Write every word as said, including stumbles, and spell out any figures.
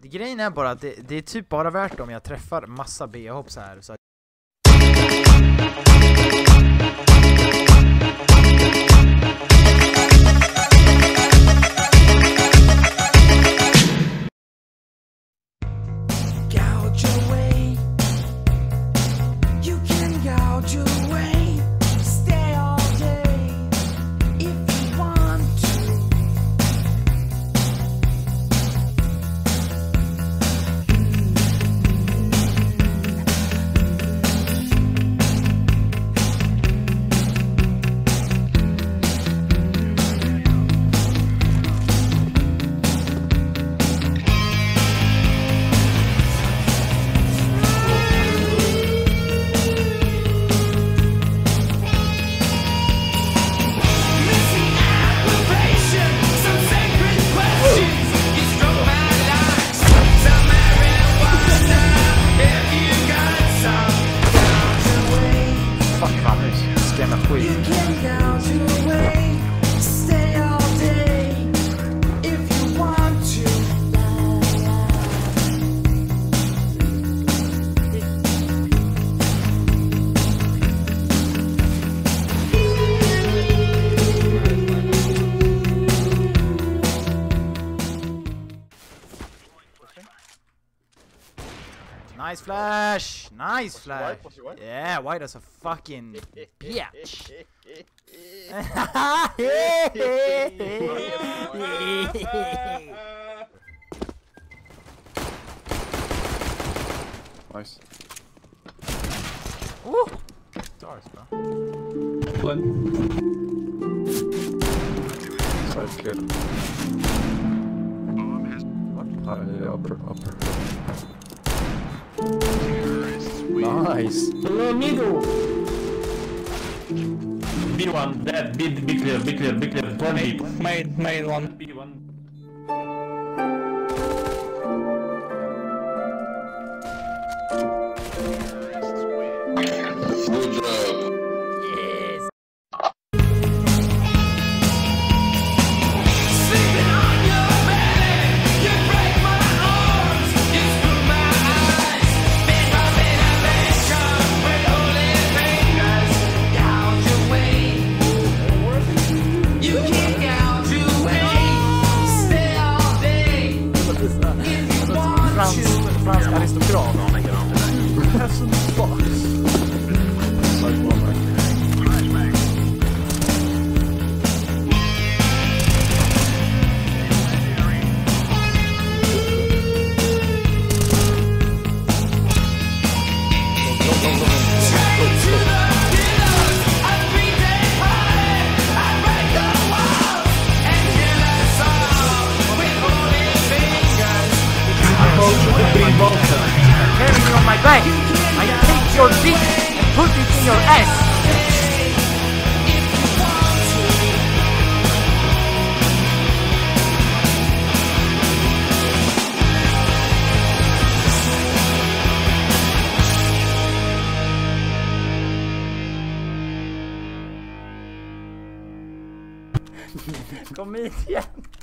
Grejen är bara att det, det är typ bara värt om jag träffar massa B-hopp så här. Så att... Nice flash! Nice flash! Was he white? Yeah, white as a fucking bitch! Nice. Woo! Stars, bro. One. Side kid. High, upper, upper. Nice. Hello, middle. B one, dead. B, B clear, B clear, B clear. twenty. Made, made one. B one. Good job. Yes! Fransk aristokrat. Peasant box. Carry me on my back. I take your dick and put it in your ass. Kom hit igen.